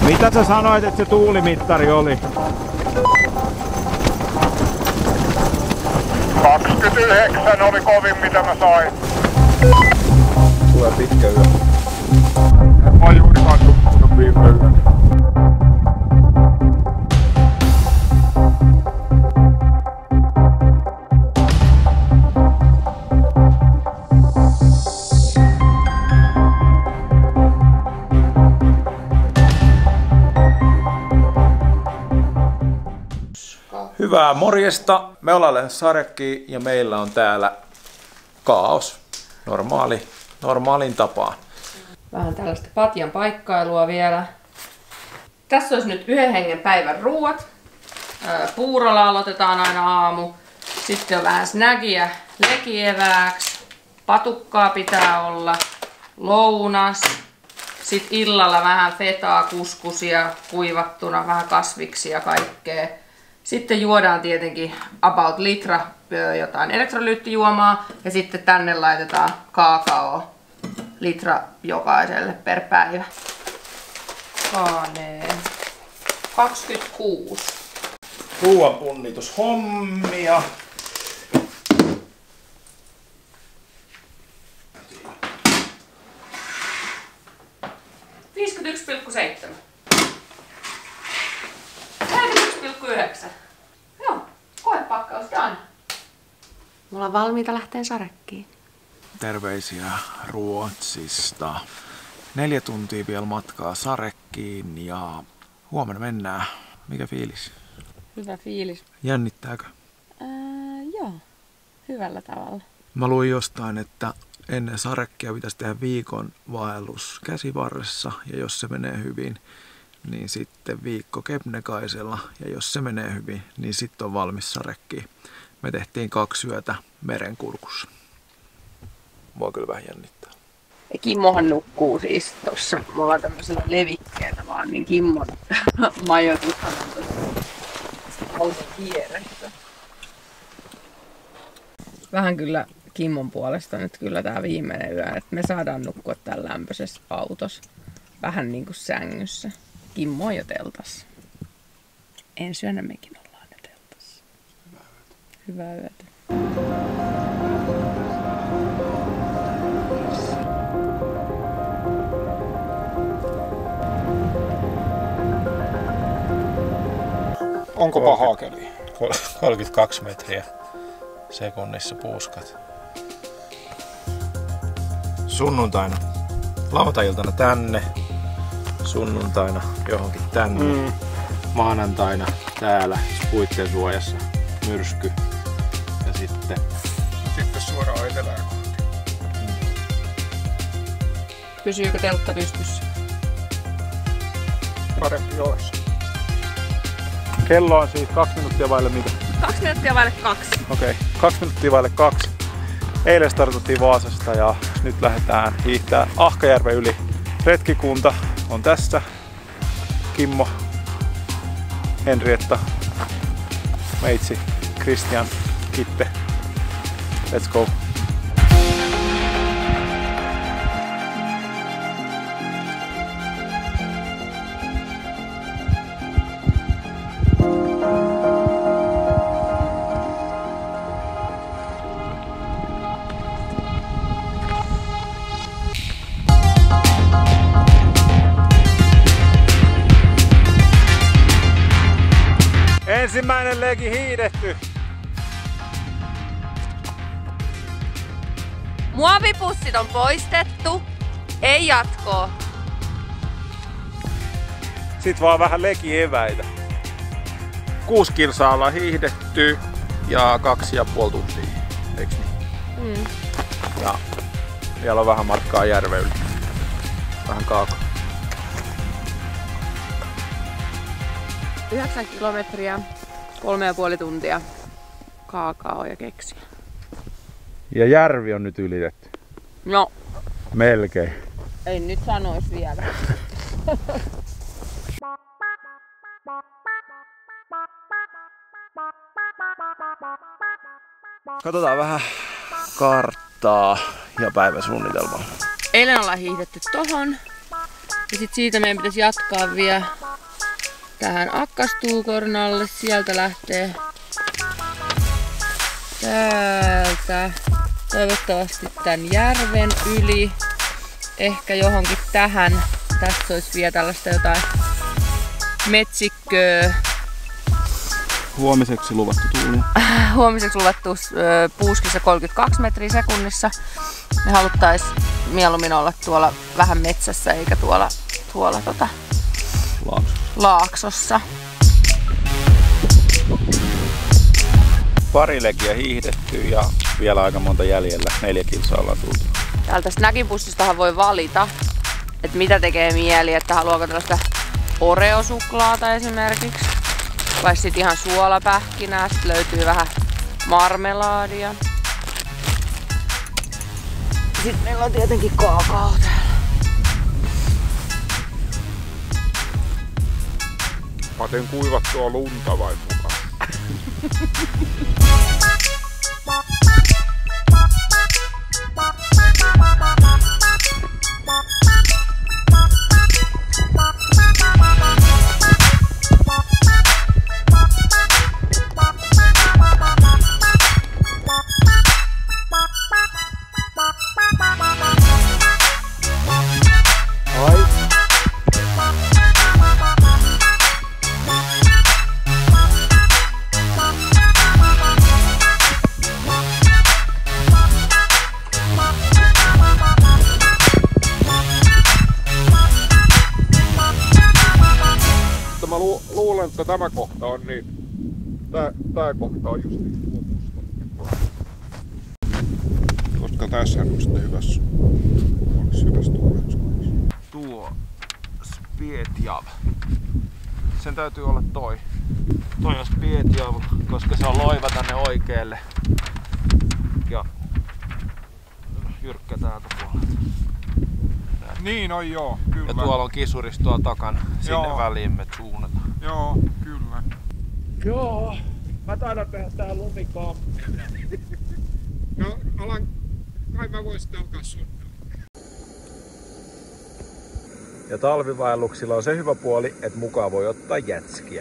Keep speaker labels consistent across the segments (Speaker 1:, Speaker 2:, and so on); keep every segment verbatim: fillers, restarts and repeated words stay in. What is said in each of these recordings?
Speaker 1: Mitä sä sanoit, että se tuulimittari oli?
Speaker 2: kaksikymmentäyhdeksän oli kovin mitä mä sain.
Speaker 3: Tulee pitkä yö.
Speaker 2: Mä oon juurikaan nukkunut viime yönä.
Speaker 3: Hyvää morjesta. Me ollaan lähes Sarekkiin ja meillä on täällä kaos. Normaali, normaalin tapaan.
Speaker 4: Vähän tällaista patjan paikkailua vielä. Tässä olisi nyt yhden hengen päivän ruuat. Puurolla aloitetaan aina aamu. Sitten on vähän snägiä lekievääksi. Patukkaa pitää olla. Lounas. Sitten illalla vähän fetaa, kuskusia, kuivattuna, vähän kasviksia ja kaikkea. Sitten juodaan tietenkin about litra jotain elektrolyyttijuomaa ja sitten tänne laitetaan kaakao litra jokaiselle per päivä. Kaaneen. kaksikymmentäkuusi.
Speaker 3: Ruoanpunnitushommia.
Speaker 4: viisikymmentäyksi pilkku seitsemän. neljäkymmentäyksi pilkku yhdeksän. Joo, koepakkaus done. Me ollaan valmiita lähteen Sarekkiin.
Speaker 3: Terveisiä Ruotsista. Neljä tuntia vielä matkaa Sarekkiin ja huomenna mennään. Mikä fiilis?
Speaker 4: Hyvä fiilis.
Speaker 3: Jännittääkö?
Speaker 4: Ää, joo, hyvällä tavalla.
Speaker 3: Mä luin jostain, että ennen Sarekkia pitäisi tehdä viikon vaellus Käsivarressa ja jos se menee hyvin, niin sitten viikko Kebnekaisella ja jos se menee hyvin, niin sitten on valmis Sarekkiin. Me tehtiin kaksi yötä merenkurkussa. Mua kyllä vähän jännittää.
Speaker 4: Ja Kimmohan nukkuu siis tossa. Me ollaan tämmöisellä levikkeellä vaan, niin Kimmon majoitushan on tossa auton vieressä. Vähän kyllä Kimmon puolesta nyt kyllä tää viimeinen yö, että me saadaan nukkua täällä lämpöisessä autossa. Vähän niinku sängyssä. Kimmo on jo teltassa. Ensi yönä mekin ollaan jo teltassa. Hyvää yötä. Hyvää yötä.
Speaker 2: Onko pahaa keliä?
Speaker 3: kolmekymmentäkaksi metriä sekunnissa puuskat. Sunnuntaina. Lauantai-iltana tänne. Sunnuntaina johonkin tänne. Mm. Maanantaina täällä puitteen suojassa myrsky. Ja sitten...
Speaker 2: Sitten suoraan etelään kohti.
Speaker 3: Mm.
Speaker 4: Pysyykö teltta pystyssä?
Speaker 2: Parempi olisi.
Speaker 1: Kello on siis kaksi minuuttia vaille mitä?
Speaker 4: Kaksi minuuttia vaille kaksi.
Speaker 1: Okei, okay. kaksi minuuttia vaille kaksi. Eilen startattiin Vaasasta ja nyt lähdetään hiihtää Ahkajärven yli. Retkikunta on tässä. Kimmo, Henrietta, Meitsi, Christian, Kitte. Let's go! Ensimmäinen legi hiidetty.
Speaker 4: Muovipussit on poistettu. Ei jatkoa.
Speaker 1: Sitten vaan vähän legieväitä.
Speaker 3: Kuusi kilsaa ollaan hiihdetty ja kaksi ja puoli tuntia, eiks niin?
Speaker 4: Mm.
Speaker 3: Ja vielä on vähän matkaa järven yli. Vähän kaakao.
Speaker 4: Yhdeksän kilometriä, kolme ja puoli tuntia, kaakao ja keksiä.
Speaker 1: Ja järvi on nyt ylitetty.
Speaker 4: No.
Speaker 1: Melkein.
Speaker 4: Ei nyt sanois vielä.
Speaker 3: Katsotaan vähän karttaa ja päiväsuunnitelmaa.
Speaker 4: Eilen ollaan hiihdetty tohon. Ja sit siitä meidän pitäisi jatkaa vielä tähän Akkastuukornalle. Sieltä lähtee täältä toivottavasti tän järven yli. Ehkä johonkin tähän. Tässä olisi vielä tällaista jotain metsikköä.
Speaker 3: Huomiseksi luvattu tuuli.
Speaker 4: Huomiseksi luvattu puuskissa kolmekymmentäkaksi metriä sekunnissa. Me haluttais mieluummin olla tuolla vähän metsässä eikä tuolla, tuolla tota,
Speaker 3: Laaksossa.
Speaker 4: laaksossa.
Speaker 1: Pari legiä hiihdetty ja vielä aika monta jäljellä. Neljä kilsaa ollaan tultu.
Speaker 4: Täältä snackipussistahan voi valita, että mitä tekee mieli, että haluaako tällaista Oreo-suklaata esimerkiksi. Vai sitten ihan suolapähkinää, sitten löytyy vähän marmelaadia. Sitten meillä on tietenkin kaakao täällä.
Speaker 2: Mä otin kuivattua lunta vai mukaan. Mä lu luulen, että tämä kohta on niin. Tää, tää kohta on just tuo musta. Koska tässä on sitten hyvässä. Olisi hyvässä tuulessa.
Speaker 3: Tuo Spietjav. Sen täytyy olla toi. Toi on Spietjav, koska se on loiva tänne oikealle. Ja jyrkkä täältä puolelta.
Speaker 2: Niin on joo, kyllä.
Speaker 3: Ja tuolla on kisuris tuolla takana. Sinne
Speaker 2: Joo.
Speaker 3: väliin me suunnataan.
Speaker 2: Joo, kyllä.
Speaker 3: Joo, mä taidan tehdä tähän lumikaan.
Speaker 2: No, alan, kai mä voisin alkaa suunnitella.
Speaker 3: Ja talvivaelluksilla on se hyvä puoli, että mukaan voi ottaa jätskiä.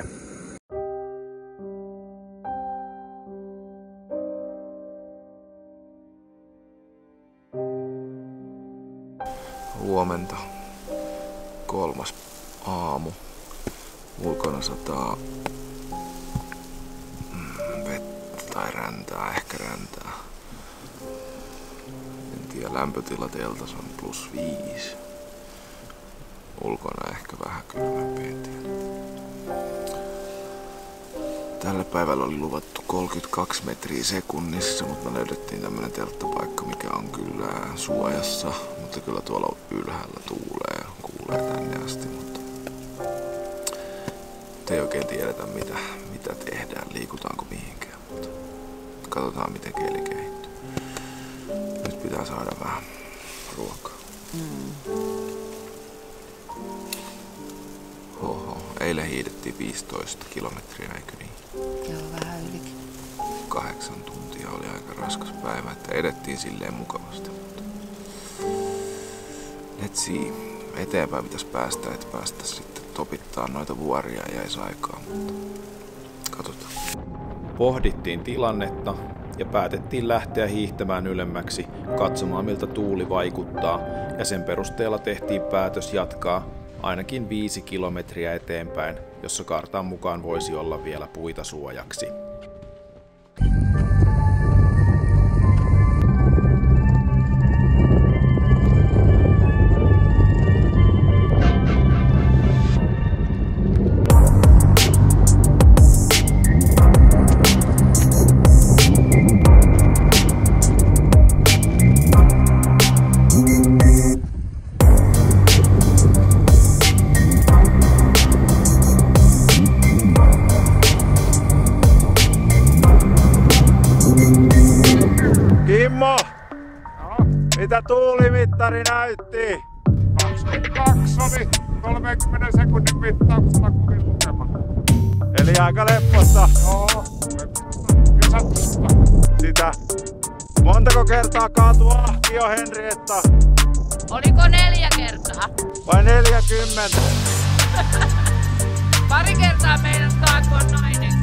Speaker 3: Huomenta. Kolmas aamu. Ulkona sataa mm, vettä tai räntää, ehkä räntää. En tiedä, lämpötila teltas on plus viisi. Ulkona ehkä vähän kylmempi, en tiedä. Tällä päivällä oli luvattu kolmekymmentäkaksi metriä sekunnissa, mutta me löydettiin tämmönen telttapaikka, mikä on kyllä suojassa, mutta kyllä tuolla ylhäällä tuulee ja kuulee tänne asti, mutta ei oikein tiedetä mitä, mitä tehdään, liikutaanko mihinkään, mutta katsotaan miten keli kehittyy. Nyt pitää saada vähän ruokaa. Mm. Oho, eilen hiidettiin viisitoista kilometriä, eikö niin?
Speaker 4: Joo, vähän ylikin.
Speaker 3: Kahdeksan tuntia oli aika raskas päivä, että edettiin silleen mukavasti. Mutta let's see. Eteenpäin pitäisi päästä, että päästä sitten topittaa noita vuoria ja jäisi aikaa, mutta katsotaan. Pohdittiin tilannetta ja päätettiin lähteä hiihtämään ylemmäksi, katsomaan miltä tuuli vaikuttaa, ja sen perusteella tehtiin päätös jatkaa ainakin viisi kilometriä eteenpäin, jossa kartan mukaan voisi olla vielä puita suojaksi.
Speaker 1: Kimmo! Mitä tuulimittari näytti?
Speaker 2: kaksikymmentäkaksi oli kolmenkymmenen sekunnin mittauksella kovin lukema.
Speaker 1: Eli aika lepposta.
Speaker 2: Joo, kesätystä.
Speaker 1: Sitä. Montako kertaa kaatui ahki jo, Henrietta?
Speaker 4: Oliko neljä kertaa?
Speaker 1: Vai neljäkymmentä?
Speaker 4: Pari kertaa meidän taakon nainenkin.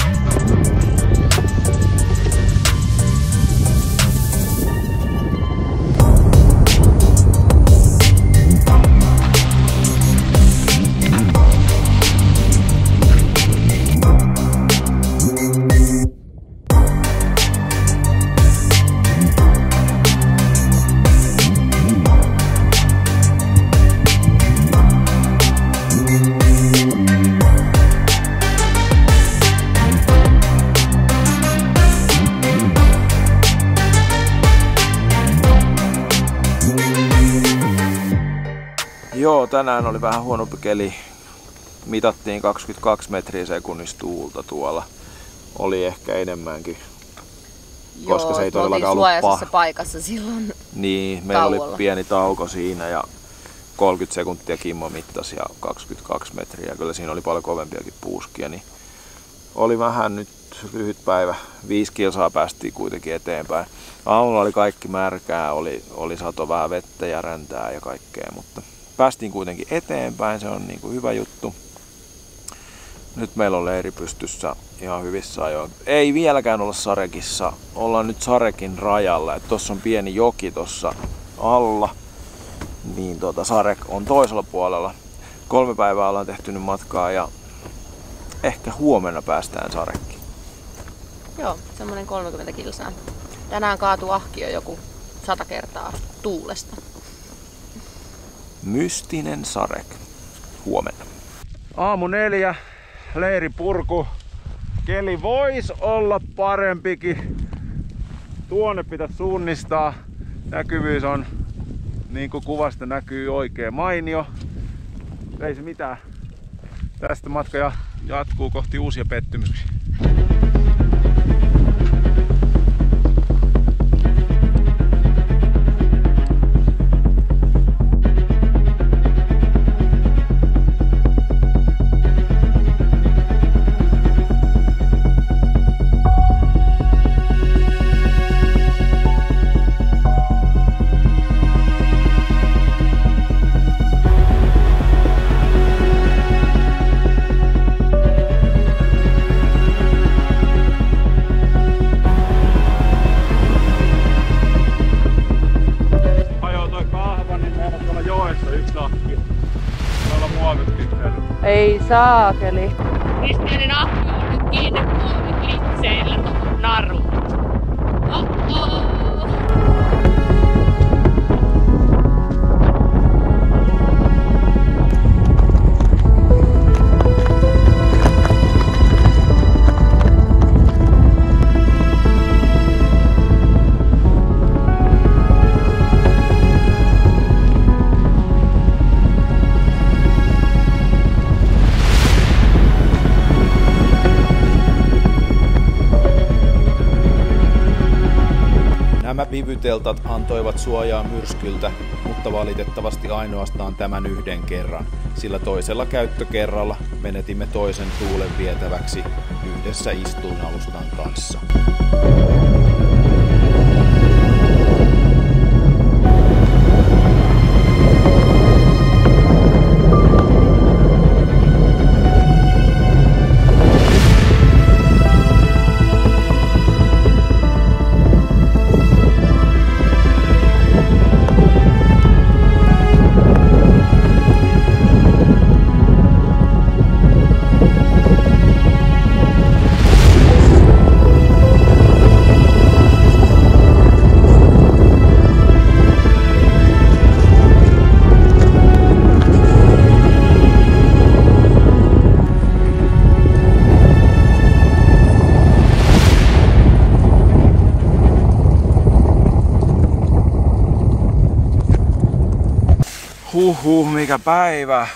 Speaker 3: Joo, tänään oli vähän huonompi keli. Mitattiin kaksikymmentäkaksi metriä sekunnissa tuulta tuolla. Oli ehkä enemmänkin, koska
Speaker 5: Joo,
Speaker 3: se ei todellakaan ollut
Speaker 5: suojaisessa paikassa silloin.
Speaker 3: Niin, meillä
Speaker 5: tauolla.
Speaker 3: oli pieni tauko siinä ja kolmekymmentä sekuntia Kimmo mittasi ja kaksikymmentäkaksi metriä. Kyllä siinä oli paljon kovempiakin puuskia. Niin oli vähän nyt lyhyt päivä. Viisi kilsaa päästiin kuitenkin eteenpäin. Aamulla oli kaikki märkää, oli, oli sato vähän vettä ja räntää ja kaikkea, mutta päästiin kuitenkin eteenpäin, se on niin kuin hyvä juttu. Nyt meillä on leiri pystyssä ihan hyvissä ajoin. Ei vieläkään olla Sarekissa, ollaan nyt Sarekin rajalla. Tuossa on pieni joki tuossa alla, niin tuota, Sarek on toisella puolella. Kolme päivää ollaan tehty nyt matkaa ja ehkä huomenna päästään Sarekkiin.
Speaker 5: Joo, semmonen kolmekymmentä kilsaa. Tänään kaatui ahkio joku sata kertaa tuulesta.
Speaker 3: Mystinen Sarek. Huomenna.
Speaker 1: Aamu neljä, leiri purku. Keli voisi olla parempikin. Tuonne pitäisi suunnistaa. Näkyvyys on, niin kuin kuvasta näkyy, oikein mainio. Ei se mitään. Tästä matka jatkuu kohti uusia pettymyksiä.
Speaker 5: Ei saakeli.
Speaker 4: Kristianin ahkio on nyt kiinni muoviklitseillä naru. Oh-oh.
Speaker 3: Nämä pivyteltat antoivat suojaa myrskyltä, mutta valitettavasti ainoastaan tämän yhden kerran, sillä toisella käyttökerralla menetimme toisen tuulen vietäväksi yhdessä istuinalustan kanssa. Huhhuh, mikä päivä.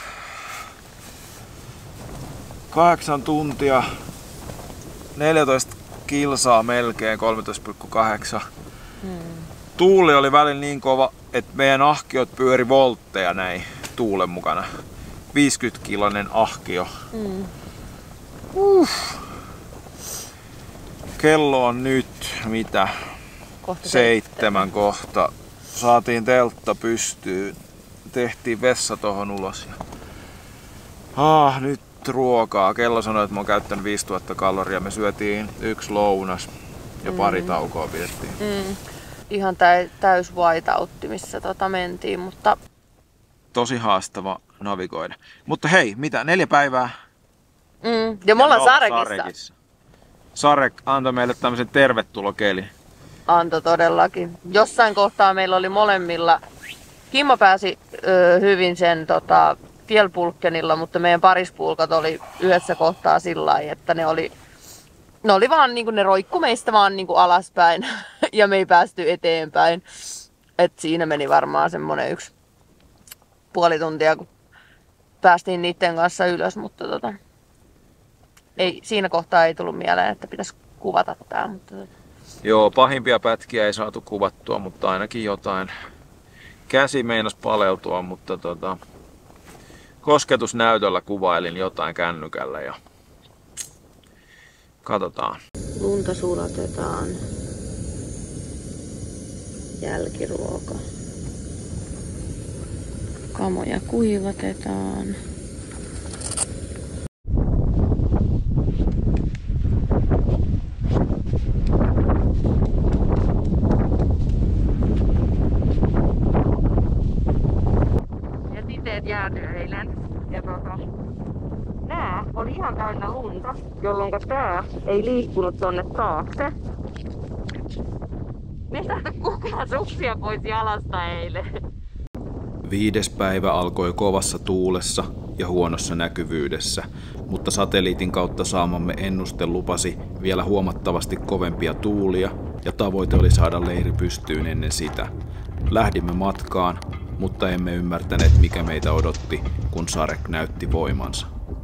Speaker 3: Kahdeksan tuntia, neljätoista kilsaa melkein, kolmetoista pilkku kahdeksan. Hmm. Tuuli oli välillä niin kova, että meidän ahkiot pyöri voltteja näin tuulen mukana. viisikymmentä kiloinen ahkio. Hmm. Uh. Kello on nyt mitä?
Speaker 5: Kohta
Speaker 3: Seitsemän kohta. Saatiin teltta pystyyn. Tehtiin vessa tohon ulos. Ja... Ah, nyt ruokaa. Kello sanoi, että mä oon käyttänyt viisituhatta kaloria. Me syötiin yksi lounas ja pari mm. taukoa pidettiin.
Speaker 5: Mm. Ihan tä- täys whiteutti, missä tota mentiin, mutta...
Speaker 3: Tosi haastava navigoida. Mutta hei, mitä? Neljä päivää?
Speaker 5: Mm. Ja me ollaan Sarekissa. Sarekissa.
Speaker 3: Sarek antoi meille tämmöisen tervetulokeli.
Speaker 5: Antoi todellakin. Jossain kohtaa meillä oli molemmilla... Kimmo pääsi ö, hyvin sen tota, Fjällpulkenilla, mutta meidän parispulkat oli yhdessä kohtaa sillä lailla, että ne oli... Ne oli vaan niinku, ne roikku meistä vaan niinku alaspäin ja me ei päästy eteenpäin. Et siinä meni varmaan semmonen yksi puoli tuntia, kun päästiin niiden kanssa ylös, mutta tota, ei, siinä kohtaa ei tullut mieleen, että pitäisi kuvata tää. Mutta tota.
Speaker 3: Joo, pahimpia pätkiä ei saatu kuvattua, mutta ainakin jotain. Käsi meinas paleltua, mutta tota, kosketusnäytöllä kuvailin jotain kännykällä ja katsotaan.
Speaker 5: Lunta sulatetaan. Jälkiruoka. Kamoja kuivatetaan. Ja titeet jäätyi eilen. Ja tota, nää oli ihan täynnä lunta, jolloin tää ei liikkunut tonne taakse. Me ei saada kukaan suksia pois jalasta eilen.
Speaker 3: Viides päivä alkoi kovassa tuulessa ja huonossa näkyvyydessä, mutta satelliitin kautta saamamme ennuste lupasi vielä huomattavasti kovempia tuulia ja tavoite oli saada leiri pystyyn ennen sitä. Lähdimme matkaan, mutta emme ymmärtäneet mikä meitä odotti, kun Sarek näytti voimansa.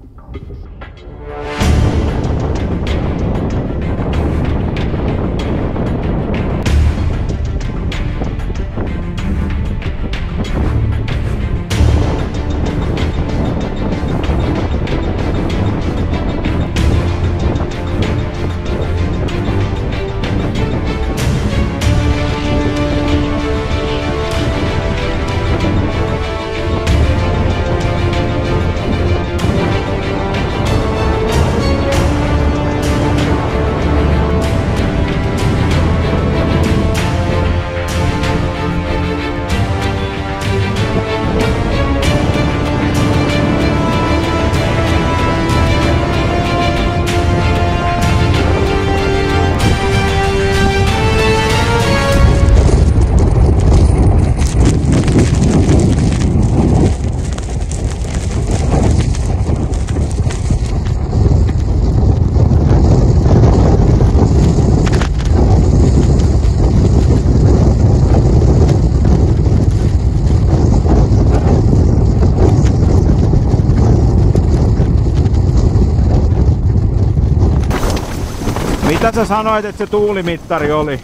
Speaker 1: Mitä sä sanoit, että se tuulimittari oli?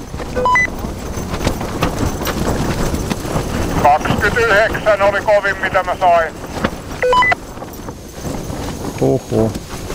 Speaker 2: kaksikymmentäyhdeksän oli kovin mitä mä sain.
Speaker 1: Huhhuh.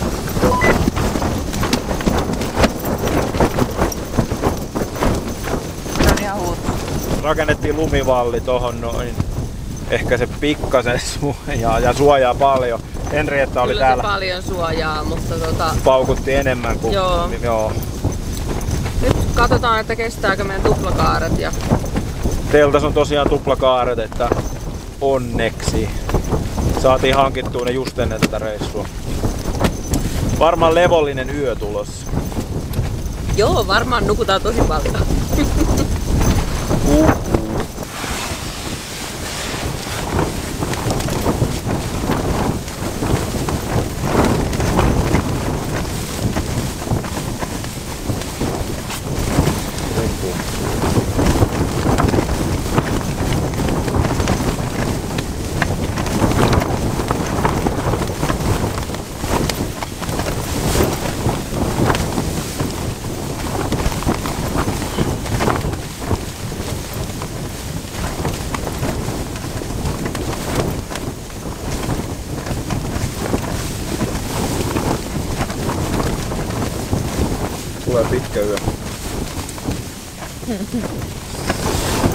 Speaker 5: Se on ihan huuttu.
Speaker 1: Rakennettiin lumivalli tohon noin. Ehkä se pikkasen suojaa ja suojaa paljon. Henrietta oli
Speaker 5: Kyllä
Speaker 1: täällä.
Speaker 5: se paljon suojaa, mutta tota...
Speaker 1: Paukutti enemmän kuin...
Speaker 5: Joo.
Speaker 1: Niin, joo.
Speaker 5: Nyt katsotaan, että kestääkö meidän tuplakaaret ja...
Speaker 1: Teltas on tosiaan tuplakaaret, että onneksi saatiin hankittua ne just ennen tätä reissua. Varmaan levollinen yö tulossa.
Speaker 5: Joo, varmaan nukutaan tosi paljon.
Speaker 1: Uh.
Speaker 3: Tulee pitkä yö.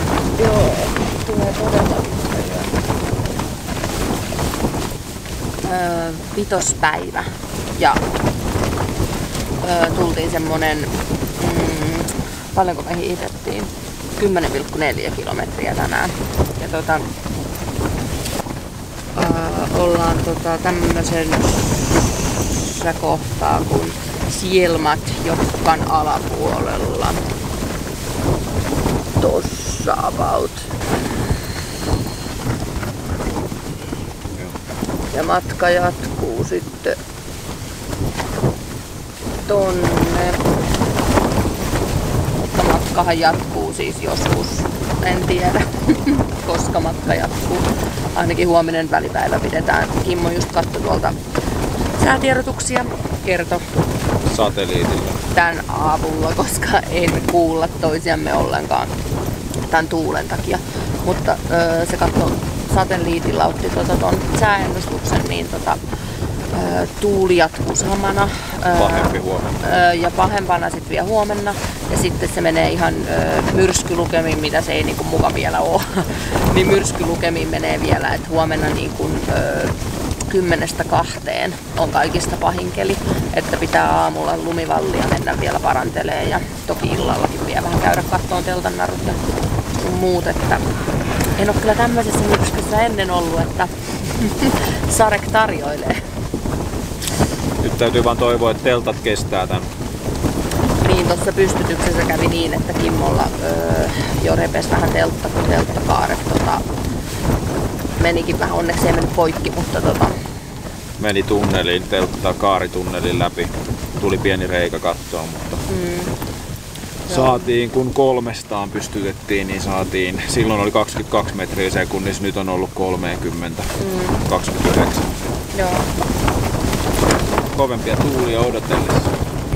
Speaker 5: Joo, tulee todella pitkä yö. öö, vitospäivä ja öö, tultiin semmonen, mm, paljonko me hiihdettiin? kymmenen pilkku neljä kilometriä tänään. Ja tota, öö, ollaan tota, tämmöisessä kohtaa kuin Sielmat Jokkan alapuolella. Tossa about. Ja matka jatkuu sitten tonne. Mutta matkahan jatkuu siis joskus. En tiedä, koska matka jatkuu. Ainakin huominen välipäivä pidetään. Kimmo just katsoi tuolta säätiedotuksia. Kerto
Speaker 1: Satelliitilla.
Speaker 5: tän avulla, koska en kuulla toisiamme ollenkaan tämän tuulen takia. Mutta öö, se katsoi satelliitilla, otti tuota ton sääennustuksen, niin tota, öö, tuuli jatkuu samana. Öö,
Speaker 1: Pahempi huomenna.
Speaker 5: Öö, ja pahempana sitten vielä huomenna. Ja sitten se menee ihan öö, myrskylukemiin, mitä se ei niinku muka vielä ole. Niin myrskylukemiin menee vielä, että huomenna niinku, öö, kymmenestä kahteen on kaikista pahin keli, että pitää aamulla lumivallia mennä vielä parantelee ja toki illallakin vielä vähän käydä kattoon teltannarut ja muut, että en ole kyllä tämmöisessä myrskyssä ennen ollut, että Sarek tarjoilee.
Speaker 1: Nyt täytyy vaan toivoa, että teltat kestää tän.
Speaker 5: Niin, tuossa pystytyksessä kävi niin, että Kimmolla öö, jo repesi vähän teltta, kun telttakaaret tota, menikin vähän, onneksi ei mennyt poikki, mutta tota...
Speaker 1: Meni tunneliin, teltta kaaritunnelin läpi. Tuli pieni reikä kattoon, mutta
Speaker 5: Mm,
Speaker 1: saatiin, kun kolmestaan pystytettiin, niin saatiin, silloin oli kaksikymmentäkaksi metriä sekunnissa, nyt on ollut kolmekymmentä,
Speaker 5: mm,
Speaker 1: kaksikymmentäyhdeksän.
Speaker 5: joo.
Speaker 1: Kovempia tuulia odotellessa.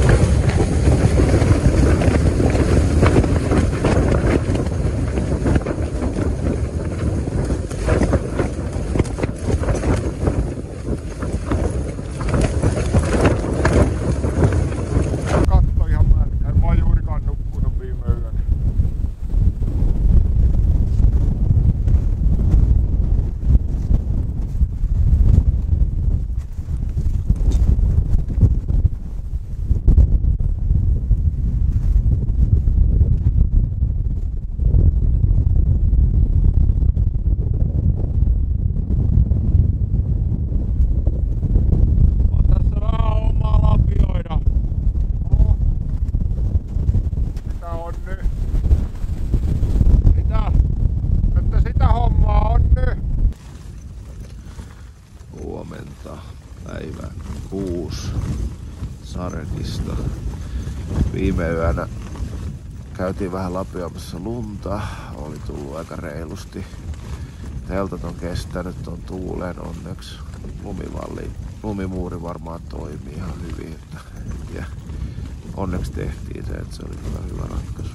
Speaker 2: Katso ihan märkään. Mä oon juurikaan nukkunut viime yönä. On tässä vähän hommaa lapioida. Oh. Sitä on nyt. Mitä? Että sitä hommaa on nyt.
Speaker 3: Huomenta, päivä kuusi Sarekista. Viime yönä käytiin vähän lapioimassa lunta, oli tullut aika reilusti. Teltat on kestänyt ton tuulen onneksi. Lumivalli, lumimuuri varmaan toimii ihan hyvin. Että, ja onneksi tehtiin se, että se oli kyllä hyvä ratkaisu.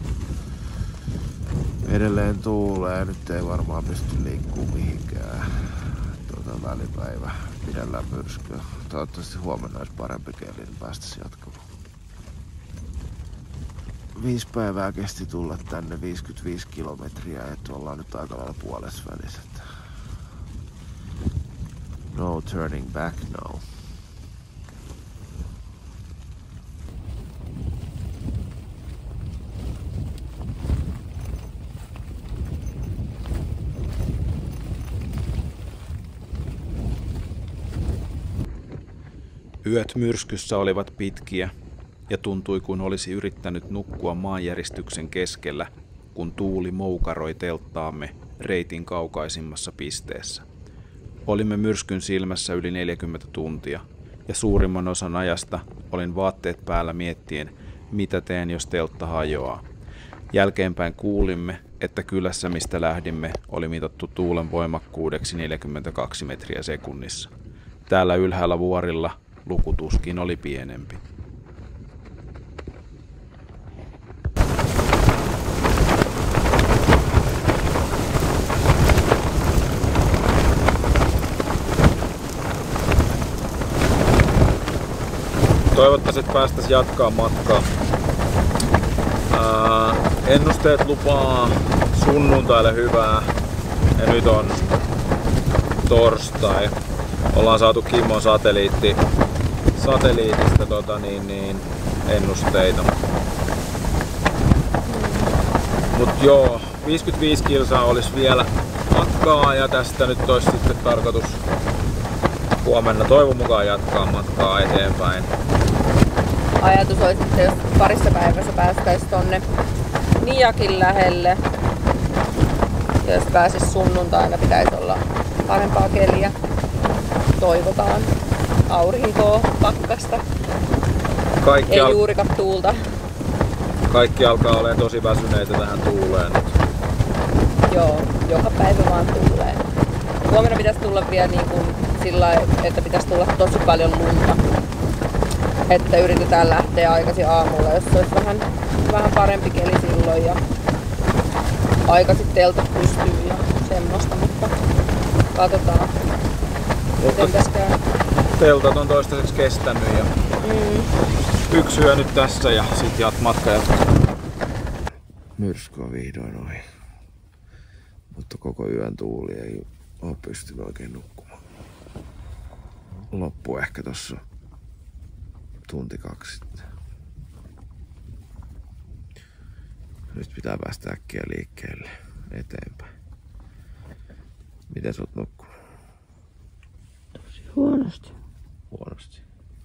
Speaker 3: Edelleen tuulee, nyt ei varmaan pysty liikkumaan mihinkään. Tuota välipäivä pidellään myrskyä. Toivottavasti huomenna olisi parempi keli, niin päästäisiin jatkamaan. Viisi päivää kesti tulla tänne, viisikymmentäviisi kilometriä, että ollaan nyt aika lailla puolessa välissä. No turning back now.
Speaker 1: Yöt myrskyssä olivat pitkiä ja tuntui kuin olisi yrittänyt nukkua maanjäristyksen keskellä, kun tuuli moukaroi telttaamme reitin kaukaisimmassa pisteessä. Olimme myrskyn silmässä yli neljäkymmentä tuntia ja suurimman osan ajasta olin vaatteet päällä miettien, mitä teen jos teltta hajoaa. Jälkeenpäin kuulimme, että kylässä mistä lähdimme oli mitattu tuulen voimakkuudeksi neljäkymmentäkaksi metriä sekunnissa. Täällä ylhäällä vuorilla lukutuskin oli pienempi. Toivottavasti, että päästäisiin jatkaa matkaa. Ää, ennusteet lupaa sunnuntaille hyvää ja nyt on torstai.
Speaker 3: ollaan saatu Kimmon satelliitti, satelliitista tota, niin, niin, ennusteita. Mut joo, viisikymmentäviisi kilsaa olisi vielä matkaa ja tästä nyt olisi sitten tarkoitus huomenna toivon mukaan jatkaa matkaa eteenpäin.
Speaker 5: Ajatus olisi, että jos parissa päivässä päästäisiin tonne Niakin lähelle, ja jos pääsis sunnuntaina, pitäisi olla parempaa keliä. Toivotaan aurinkoa, pakkasta,
Speaker 3: Kaikki,
Speaker 5: ei
Speaker 3: al-
Speaker 5: juurikaan tuulta.
Speaker 3: kaikki alkaa olemaan tosi väsyneitä tähän tuuleen nyt.
Speaker 5: Joo, joka päivä vaan tulee. Huomenna pitäisi tulla vielä niin kuin sillä lailla, että pitäisi tulla tosi paljon lunta. Että yritetään lähteä aikaisin aamulla, jos olisi vähän, vähän parempi keli silloin ja aikaisin teltat pystyy ja semmoista, mutta katsotaan, miten tässä käy.
Speaker 3: Teltat on toistaiseksi kestänyt ja
Speaker 5: Mm.
Speaker 3: yksi yö nyt tässä ja sit jat matka jatkuu.
Speaker 1: Myrsky on vihdoin ohi. Mutta koko yön tuuli ei ole pystynyt oikein nukkumaan. Loppu ehkä tossa tunti kaksi sitten. Nyt pitää päästä äkkiä liikkeelle eteenpäin. Miten sä oot nukkunut?
Speaker 5: Tosi huonosti.
Speaker 1: Huonosti.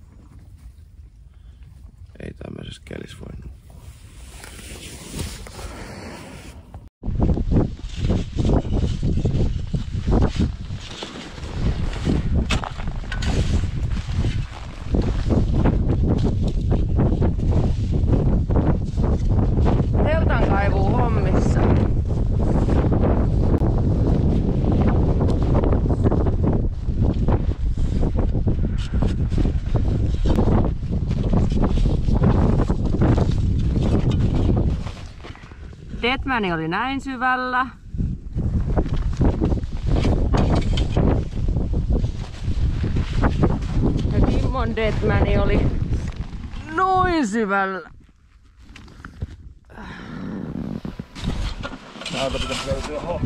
Speaker 1: Ei tämmöisessä kelissä voi nukkua.
Speaker 5: Teltan kaivuu hommissa. Deadmani oli näin syvällä. Ja Kimmon Deadmani oli noin syvällä.
Speaker 1: Täältä pitäisi löytyä ho.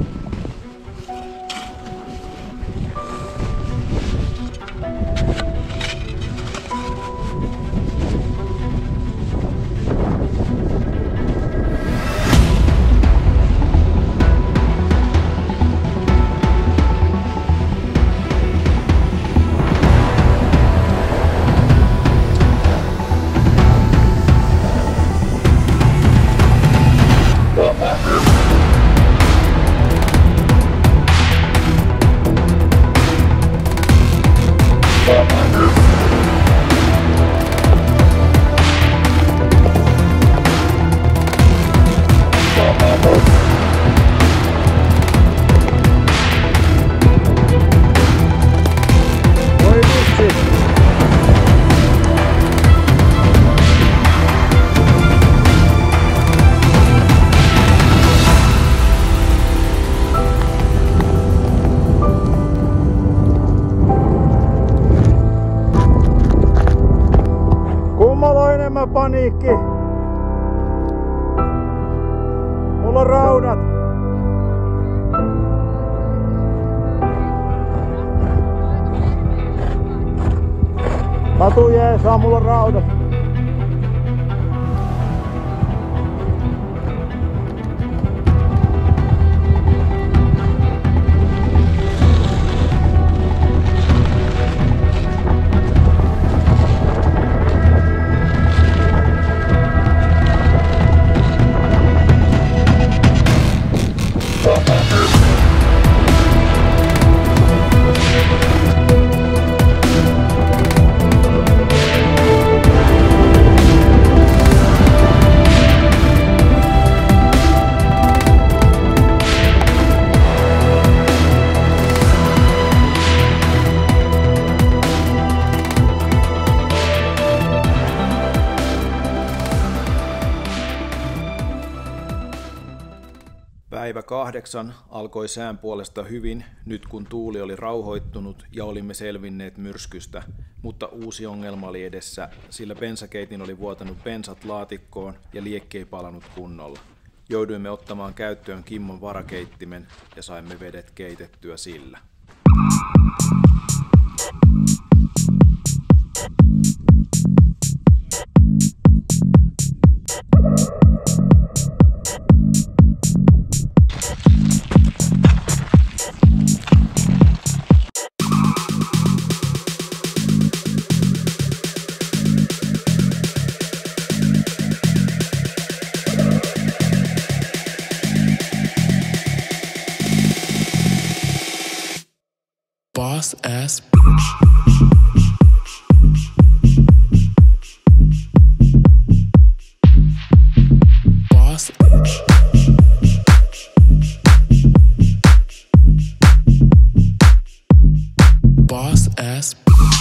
Speaker 1: Kummalla on enemmän paniikki? Mulla on raudat. Matu jeesaa, mulla on raudat.
Speaker 3: Päivä kahdeksan alkoi sään puolesta hyvin, nyt kun tuuli oli rauhoittunut ja olimme selvinneet myrskystä, mutta uusi ongelma oli edessä, sillä bensakeitin oli vuotanut bensat laatikkoon ja liekki ei palannut kunnolla. Jouduimme ottamaan käyttöön Kimmon varakeittimen ja saimme vedet keitettyä sillä.
Speaker 6: Boss ass bitch. Boss bitch. Boss ass bitch.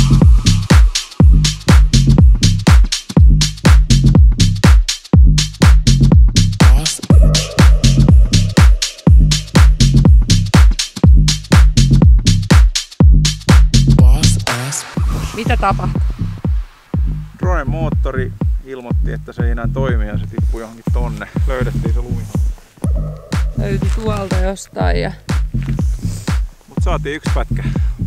Speaker 6: Boss bitch. Boss ass.
Speaker 4: Mitä tapahtui?
Speaker 1: Dronen moottori ilmoitti, että se ei enää toimi ja se tippui johonkin tonne. Löydettiin se lumi.
Speaker 4: Löytyi tuolta jostain ja...
Speaker 1: Mut saatiin yksi pätkä.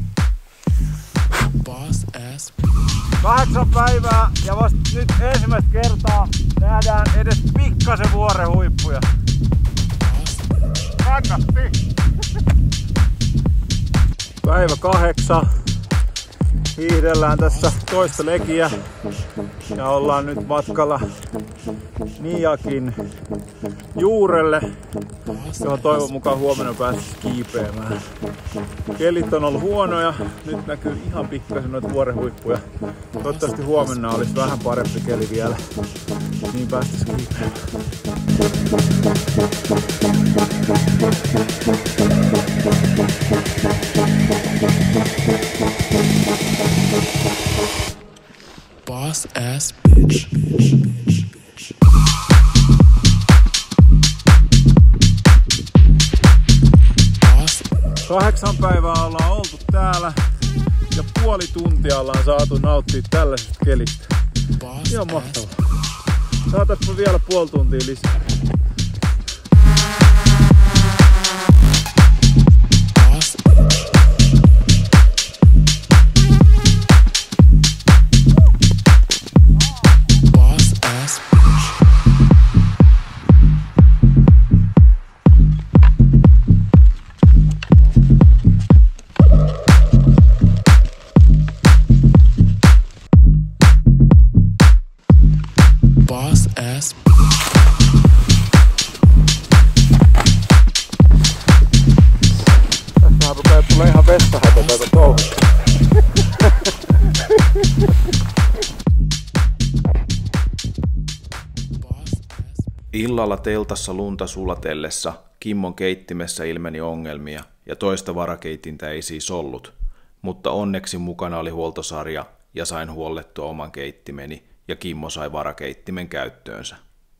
Speaker 6: Boss ass.
Speaker 1: Kahdeksan päivää ja vasta nyt ensimmäistä kertaa nähdään edes pikkasen vuoren huippuja. Kannatti! Päivä kahdeksan. Hiihdellään tässä toista legiä ja ollaan nyt matkalla Niakin juurelle, johon toivon mukaan huomenna pääsisi kiipeämään. Kelit on ollut huonoja, nyt näkyy ihan pikkasen noita vuorenhuippuja. Toivottavasti huomenna olisi vähän parempi keli vielä, niin päästäisiin kiipeämään.
Speaker 6: Boss ass bitch. Boss.
Speaker 1: Kahdeksan päivää ollaan oltu täällä ja puoli tuntia ollaan saatu nauttia tällaisesta kelistä.
Speaker 6: Boss.
Speaker 1: Ihan mahtavaa. Saataisiko vielä puoli tuntia lisää?
Speaker 6: Boss. Boss ass bitch. Boss ass bitch.
Speaker 1: Tässähän rupeaa tulee ihan vessahätä tätä touhusta.
Speaker 3: Illalla teltassa lunta sulatellessa Kimmon keittimessä ilmeni ongelmia ja toista varakeitintä ei siis ollut, mutta onneksi mukana oli huoltosarja ja sain huollettua oman keittimeni ja Kimmo sai varakeittimen käyttöönsä.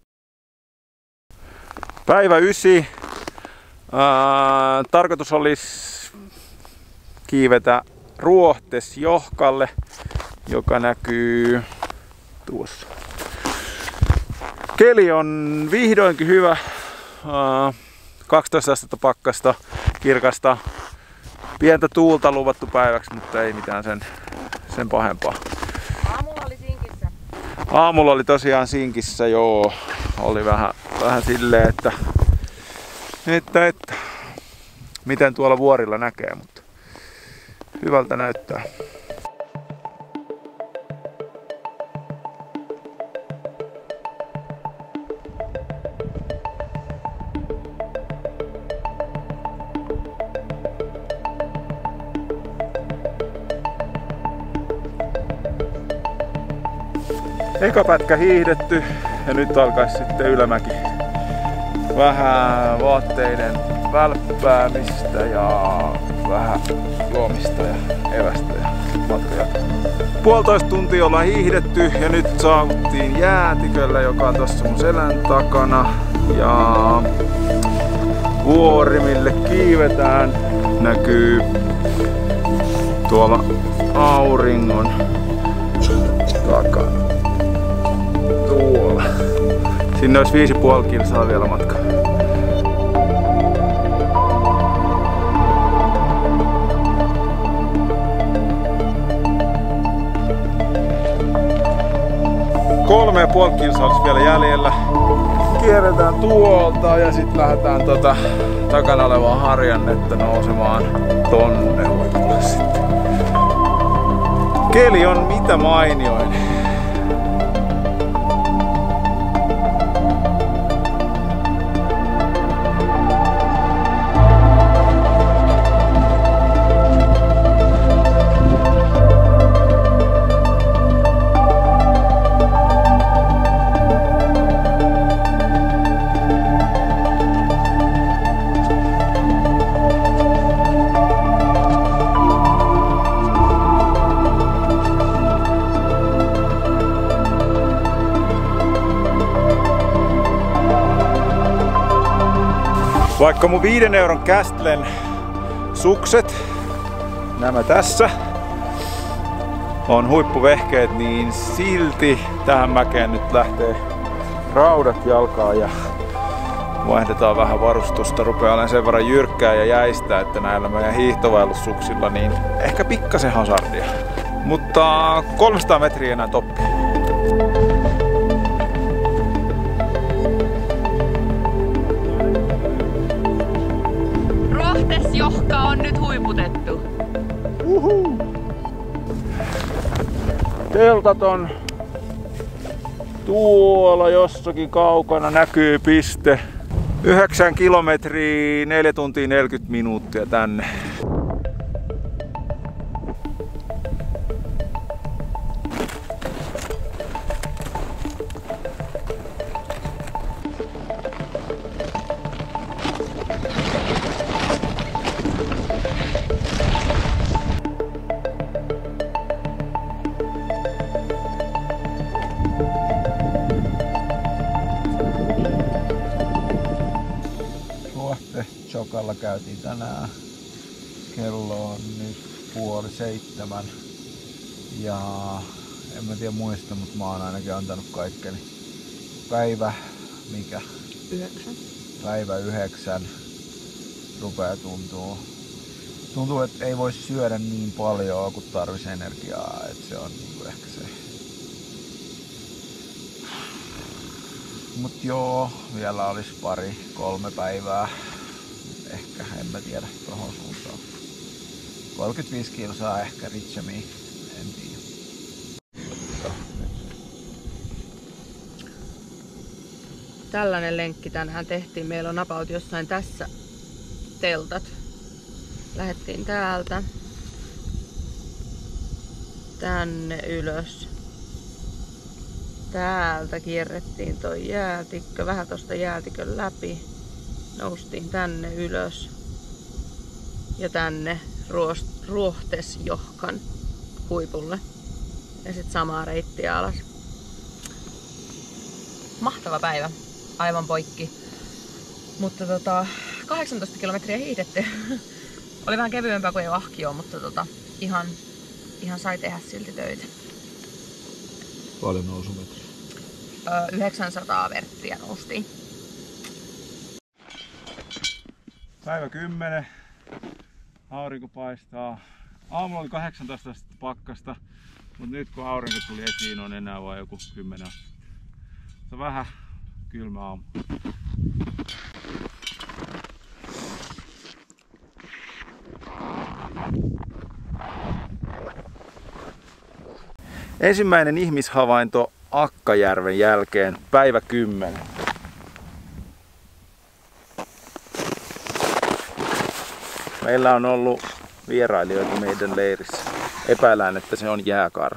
Speaker 1: Päivä ysi. Ää, tarkoitus olisi kiivetä Ruohtesjohkalle, joka näkyy tuossa. Keli on vihdoinkin hyvä. Ää, kaksitoista astetta pakkasta, kirkasta. Pientä tuulta luvattu päiväksi, mutta ei mitään sen, sen pahempaa.
Speaker 5: Aamulla oli sinkissä.
Speaker 1: Aamulla oli tosiaan sinkissä, joo. Oli vähän, vähän silleen, että, että, että miten tuolla vuorilla näkee, mutta hyvältä näyttää. Eka pätkä hiihdetty ja nyt alkaisi sitten ylämäki. Vähän vaatteiden välppäämistä ja vähän juomista ja evästä ja matkoja. Puolitoista tuntia ollaan hiihdetty ja nyt saavuttiin Jäätiköllä, joka on tuossa mun selän takana. Ja vuori, mille kiivetään, näkyy tuolla auringon takana. Tuolla. Sinne olisi viisi puoli kilsaa vielä matkaa. Kolme ja puoli kilsaa olisi vielä jäljellä. Kierretään tuolta ja sitten lähdetään tota takana olevaa harjannetta nousemaan tonne huipulle sitten. Keli on mitä mainioin. Vaikka mun viiden euron Kästlen sukset, nämä tässä, on huippuvehkeet, niin silti tähän mäkeen nyt lähtee raudat jalkaan ja vaihdetaan vähän varustusta. Rupeaa olemaan sen verran jyrkkää ja jäistä, että näillä meidän hiihtovaellussuksilla niin ehkä pikkasen hazardia. Mutta kolmesataa metriä enää toppi.
Speaker 5: Rohtesjohka on nyt huiputettu.
Speaker 1: Uhu. Teltat on tuolla jossakin kaukana, näkyy piste. yhdeksän kilometriä, neljä tuntia neljäkymmentä minuuttia tänne.
Speaker 3: Chokalla käytiin tänään. Kello on nyt puoli seitsemän. Ja en mä tiedä muista, mutta mä oon ainakin antanut kaikkeni. Päivä, mikä?
Speaker 5: Yhdeksän.
Speaker 3: Päivä yhdeksän rupeaa tuntuu. Tuntuu, että ei voi syödä niin paljon, kun tarvitsisi energiaa. Että se on niinku ehkä se. Mut joo, vielä olisi pari, kolme päivää. Ehkä, en mä tiedä tohon suuntaan. kolmekymmentäviisi kilsaa ehkä Ritchemiin, en tiedä.
Speaker 5: Tällainen lenkki tänään tehtiin. Meillä on about jossain tässä teltat. Lähettiin täältä tänne ylös. Täältä kierrettiin toi jäätikkö, vähän tosta jäätikön läpi. Noustiin tänne ylös ja tänne Rohtesjohkan huipulle ja sitten samaa reittiä alas. Mahtava päivä, aivan poikki. Mutta tota, kahdeksantoista kilometriä hiihdetty. Oli vähän kevyempää kuin ei ahkio, mutta tota, ihan, ihan sai tehdä silti töitä.
Speaker 3: Paljon nousumetriä?
Speaker 5: Öö, yhdeksänsataa verttiä noustiin.
Speaker 1: Päivä kymmenen. Aurinko paistaa. Aamulla oli kahdeksantoista astetta pakkasta, mutta nyt kun aurinko tuli esiin, on enää vain joku kymmenen astetta. Se on vähän kylmä aamu. Ensimmäinen ihmishavainto Akkajärven jälkeen, päivä kymmenen. Meillä on ollut vierailijoita meidän leirissä. Epäillään, että se on jääkarhu.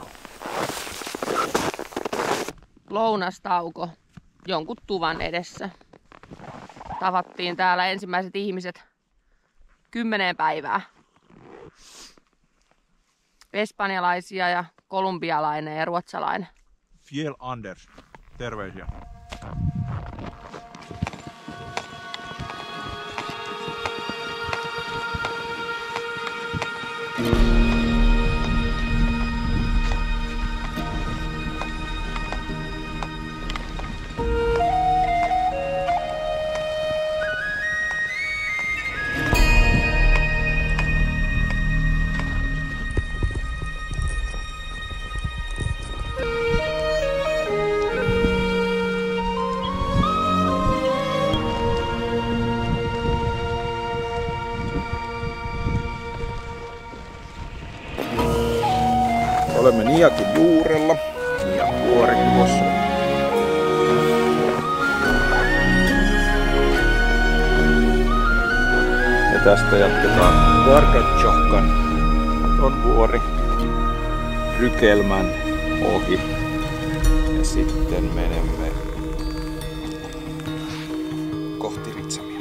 Speaker 4: Lounastauko jonkun tuvan edessä. Tavattiin täällä ensimmäiset ihmiset kymmeneen päivää. Espanjalaisia ja kolumbialainen ja ruotsalainen.
Speaker 1: Fjell Anders, terveisiä. Olemme Niakin juurella. Niakvuori tuossa. Ja tästä jatketaan Vargatjohkan on vuori Rykelmän ohi. Ja sitten menemme kohti Ritsamia.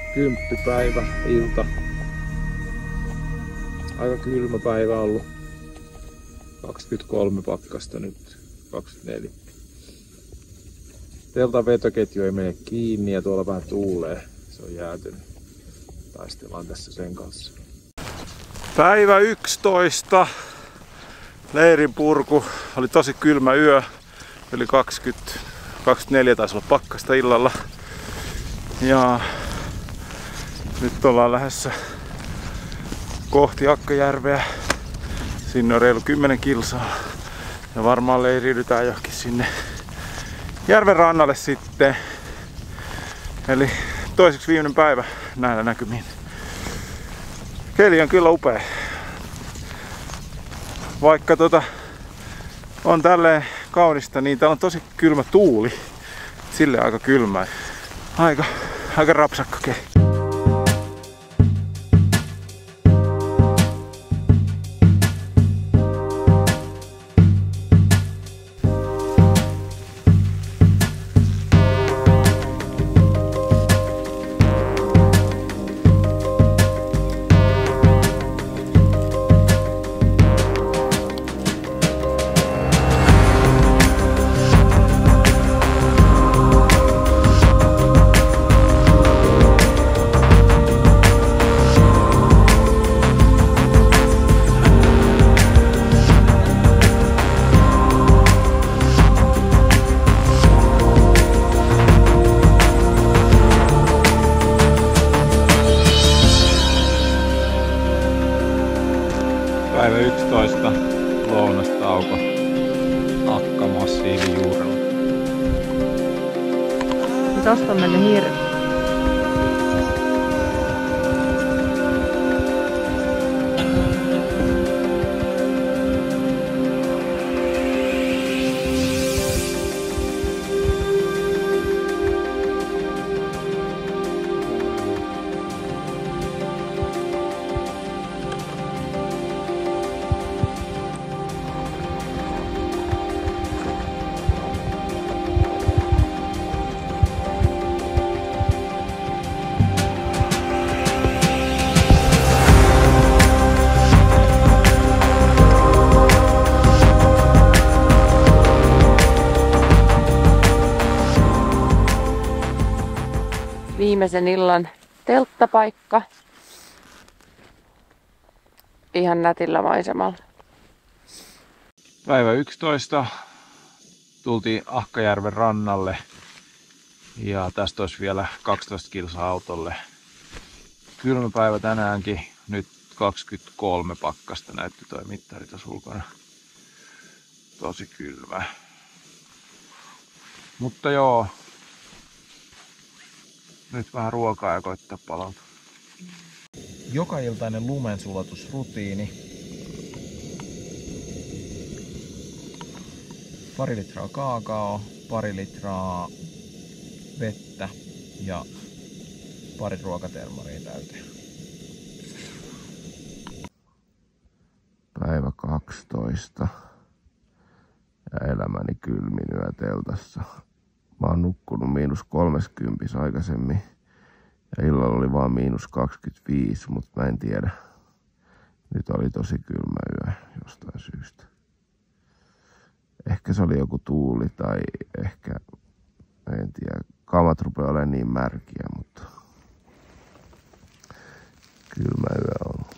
Speaker 1: Kymppipäivä, ilta. Aika kylmä päivä ollut. kaksikymmentäkolme pakkasta nyt, kaksikymmentäneljä. Teltan vetoketju ei mene kiinni ja tuolla vähän tuulee. Se on jäätynyt. Taistellaan tässä sen kanssa. Päivä yksitoista. Leirin purku. Oli tosi kylmä yö. Yli kaksikymmentä, kaksikymmentäneljä taisi olla pakkasta illalla. Ja nyt ollaan lähdössä kohti Akkajärveä. Sinne on reilu kymmenen kilsaa. Ja varmaan leiriydytään johonkin sinne järven rannalle sitten. Eli toiseksi viimeinen päivä näillä näkymin. Keli on kyllä upea. Vaikka tota on tälleen kaunista, niin täällä on tosi kylmä tuuli. Sille aika kylmä. Aika, aika rapsakka keli. Päivä yksitoista, lounastauko, Akka-massiivin juurella.
Speaker 5: Tosta on mennyt hirvi. Viimeisen illan telttapaikka. Ihan nätillä maisemalla.
Speaker 1: Päivä yksitoista. Tultiin Akkajärven rannalle. Ja tästä olisi vielä kaksitoista kilsaa autolle. Kylmä päivä tänäänkin. Nyt kaksikymmentäkolme pakkasta näytti toi mittari tuossa ulkona. Tosi kylmä. Mutta joo. Nyt vähän ruokaa ja koittaa palautua.
Speaker 3: Joka iltainen lumensulatusrutiini. Pari litraa kaakao, pari litraa vettä ja pari ruokatermaria täyteen.
Speaker 7: Päivä kaksitoista. Ja elämäni kylmin yö teltassa. Mä oon nukkunut miinus kolmekymmentä aikaisemmin ja illalla oli vaan miinus kaksikymmentäviisi, mutta mä en tiedä. Nyt oli tosi kylmä yö jostain syystä. Ehkä se oli joku tuuli tai ehkä, en tiedä, kamat rupeaa olemaan niin märkiä, mutta kylmä yö on ollut.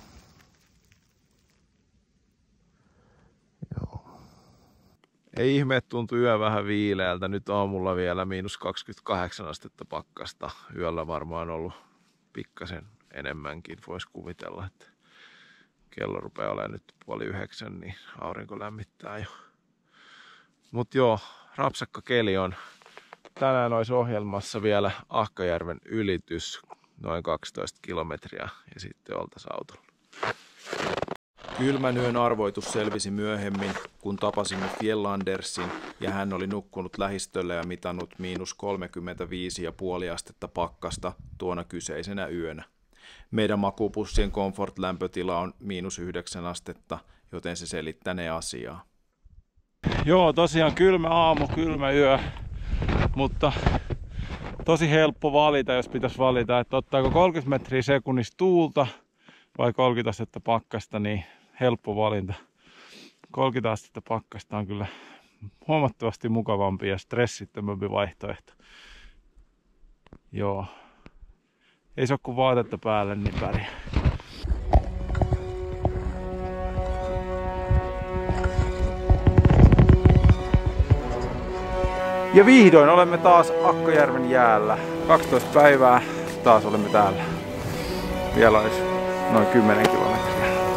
Speaker 7: Joo.
Speaker 1: Ei ihme, että tuntui yö vähän viileältä. Nyt aamulla vielä miinus kaksikymmentäkahdeksan astetta pakkasta. Yöllä varmaan ollut pikkasen enemmänkin. Voisi kuvitella, että kello rupeaa olemaan nyt puoli yhdeksän, niin aurinko lämmittää jo. Mut joo, rapsakka keli on. Tänään olisi ohjelmassa vielä Akkajärven ylitys, noin kaksitoista kilometriä, ja sitten oltaisiin autolla.
Speaker 3: Kylmän yön arvoitus selvisi myöhemmin, kun tapasimme Fjellandersin ja hän oli nukkunut lähistölle ja mitannut miinus kolmekymmentäviisi pilkku viisi astetta pakkasta tuona kyseisenä yönä. Meidän makuupussien comfort-lämpötila on miinus yhdeksän astetta, joten se selittänee asiaa.
Speaker 1: Joo, tosiaan kylmä aamu, kylmä yö, mutta tosi helppo valita, jos pitäisi valita, että ottaako kolmekymmentä metriä sekunnissa tuulta vai kolmekymmentä astetta pakkasta, niin helppo valinta. kolmekymmentä astetta pakkasta on kyllä huomattavasti mukavampi ja stressittömämpi vaihtoehto. Joo. Ei se ole kuin vaatetta päälle, niin pärjää. Ja vihdoin olemme taas Akkojärven jäällä. kaksitoista päivää taas olemme täällä. Vielä olisi noin kymmenen kilometriä.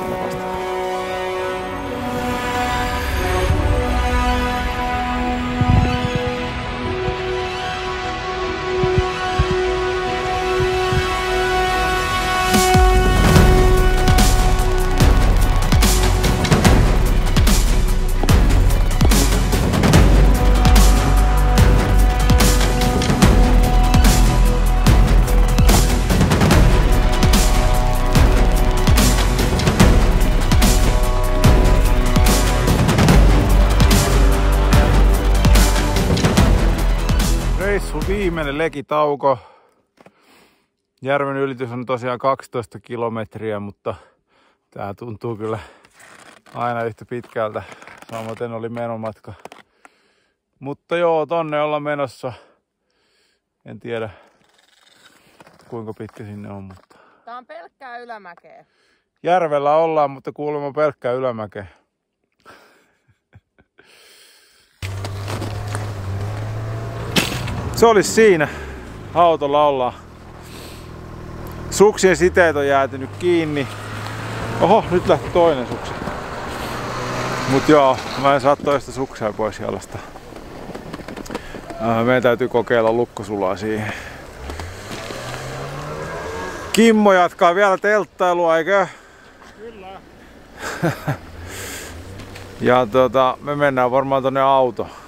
Speaker 1: Viimeinen lekitauko. Järven ylitys on tosiaan kaksitoista kilometriä, mutta tää tuntuu kyllä aina yhtä pitkältä. Samaten oli menomatka. Mutta joo, tonne ollaan menossa. En tiedä kuinka pitkä sinne on, mutta...
Speaker 5: Tää on pelkkää ylämäkeä.
Speaker 1: Järvellä ollaan, mutta kuulemma pelkkää ylämäkeä. Se olisi siinä. Autolla ollaan. Suksien siteet on jäätynyt kiinni. Oho, nyt lähti toinen suksi. Mut joo, mä en saa toista suksia pois jalasta. Meidän täytyy kokeilla lukkosulaa siihen. Kimmo jatkaa vielä telttailua, eikö? Kyllä. Ja tota, me mennään varmaan tonne autoon.